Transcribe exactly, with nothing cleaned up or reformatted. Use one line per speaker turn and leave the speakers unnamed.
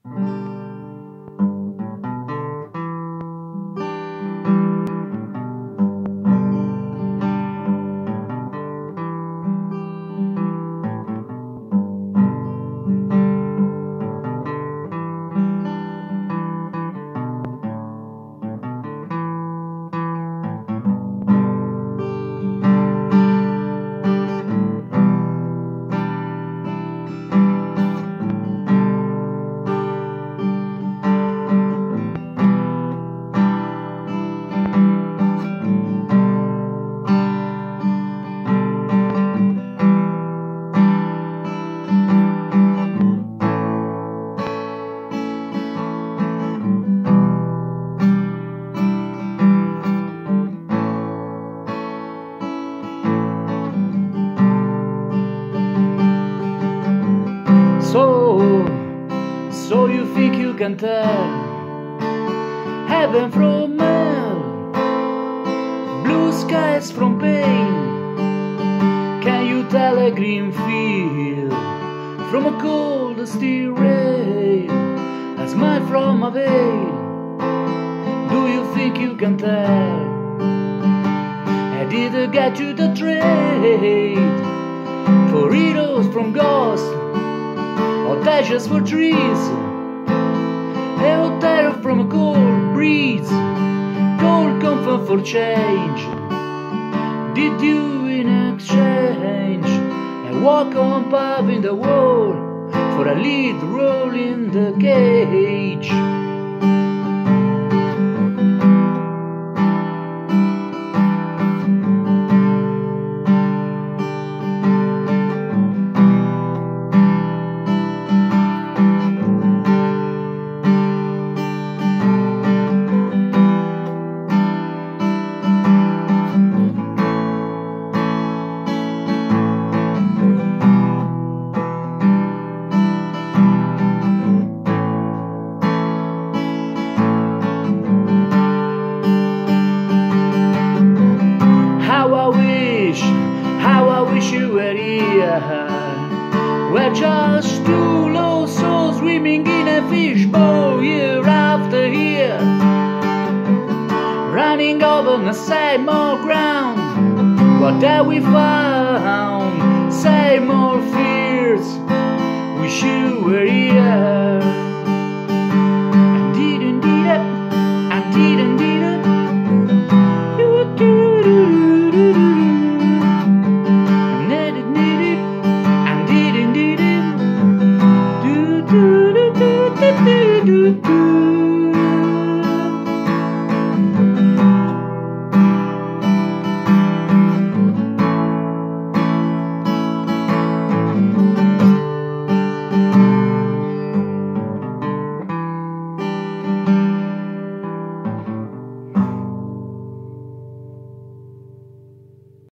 So, so you think you can tell heaven from hell, blue skies from pain? Can you tell a green field from a cold dusty rain, a smile from a veil? Do you think you can tell? I didn't get you the trade for heroes from ghosts, or dashes for trees, a terror from a cold breeze, cold comfort for change. Did you in exchange a walk on pub in the wall for a lead role in the cage? How I wish you were here. We're just two lost souls swimming in a fishbowl year after year, running over the same old ground. What have we found? Same old fears. Wish you were here. I didn't need it. I didn't need it. Do do do do do do.